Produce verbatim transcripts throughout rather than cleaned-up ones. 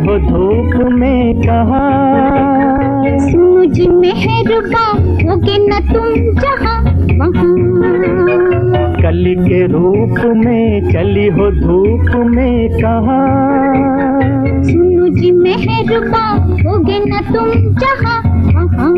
हो धूप में कहाँ। सुनो जी मेहरबा होगे न तुम जहाँ वहाँ। कली के रूप में चली हो धूप में कहाँ। सुनो जी मेहरबा होगे न तुम जहाँ वहाँ।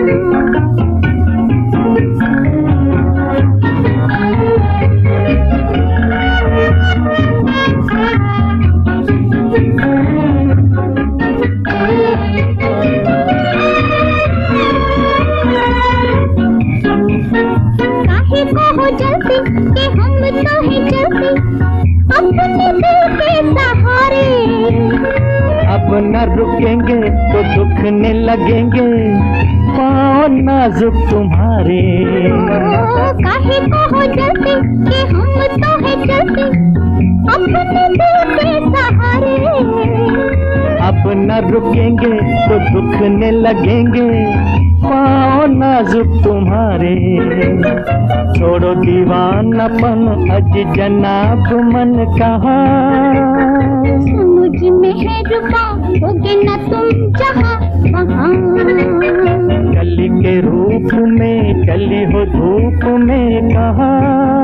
काहे को हो जल्दी कि हम तो हैं जल्दी अपने दिल के सहारे। अब न रुकेंगे तो दुखने लगेंगे पाँव नाजुक तुम्हारे। काहे को हो जल्दी कि हम तो हैं जल्दी अपने दिल के सहारे। अब न रुकेंगे तो दुखने लगेंगे पाँव नाजुक तुम्हारे। छोड़ो दीवानापन अज जनाब मन कहाँ। सुनो जी मेहरबा होगे न तुम जहाँ वहाँ। कली के रूप में चली हो धूप में कहाँ।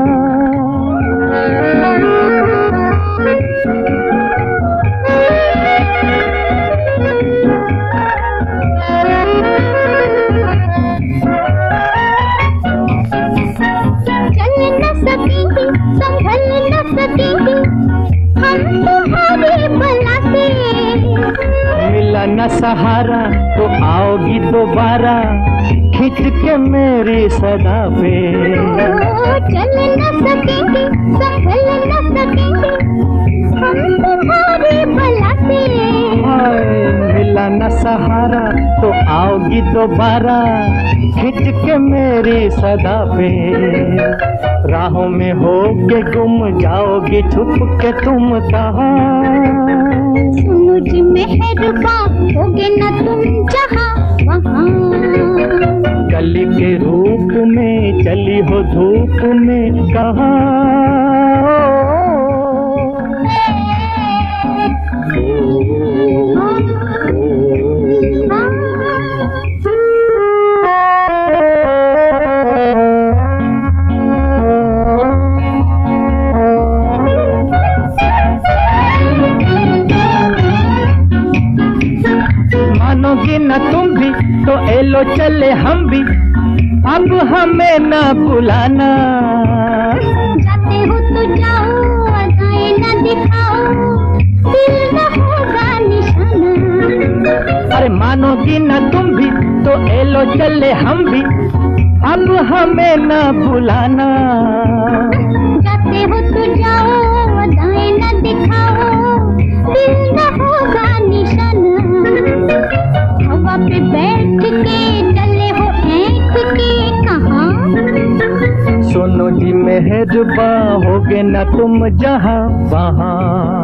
संभल न सकेंगे हम तुम्हारे बला से। मिला न सहारा तो आओगी दोबारा खींच के मेरी सदा पे। चल न सकेंगे संभल न सकेंगे हम तुम्हारे बला से। मिला न सहारा तो आओगी दोबारा खींच के मेरी सदा पे। राहों में हो के गुम जाओगी छुप के तुम कहाँ। सुनो जी मेहरबा होगे न तुम जहाँ वहाँ। कली के रूप में चली हो धूप में कहाँ। मानोगी न तुम भी तो एलो चले हम भी अब हमें न बुलाना। जाते हो तो जाओ अदाएं न दिखाओ दिल न होगा निशाना। अरे मानोगी न तुम भी तो एलो चले हम भी अब हमें न बुलाना। जाते हो तो जाओ अदाएं न दिखाओ दिल न होगा निशाना। हवा पे बैठ के चले हो ऐठ के कहाँ। सुनो जी मेहरबा होगे न तुम जहाँ वहाँ।